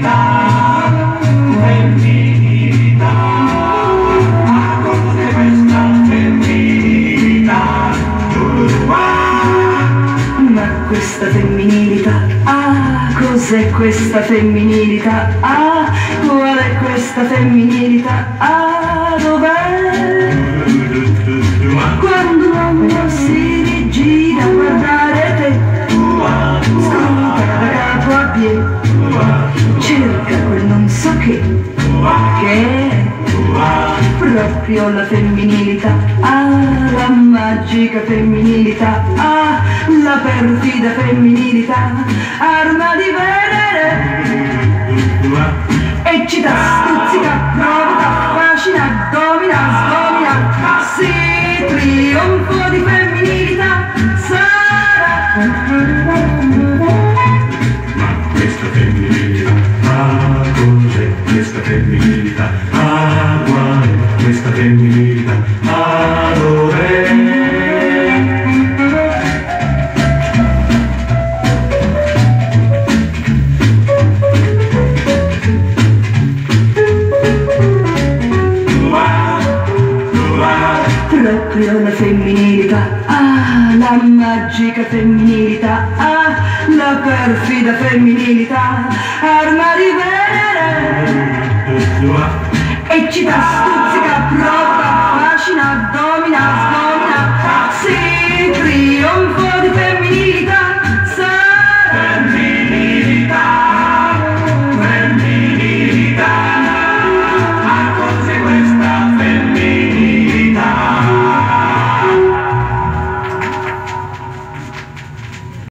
femminilità, ah, cos'è questa femminilità? Ma questa femminilità, ah, cos'è questa femminilità? Ah, qual è questa femminilità? Ah, dov'è? Quando l'uomo si rigira a guardare te, scruta da capo a piedi, cerca quel non so che è proprio la femminilità, ah, la magica femminilità, ah, la perfida femminilità, arma di Venere, eccita, stuzzica, provoca, affascina, domina, sgomina, sì, trionfo di femminilità sarà. Ma questa femminilità, ah, cos'è questa femminilità? Ah, qual è questa femminilità? Ah, dov'è? Proprio la femminilità, ah, la magica femminilità, ah, la perfida femminilità, arma di Venere, eccita, stuzzica, provoca, affascina, domina, sgomina, sì, trionfo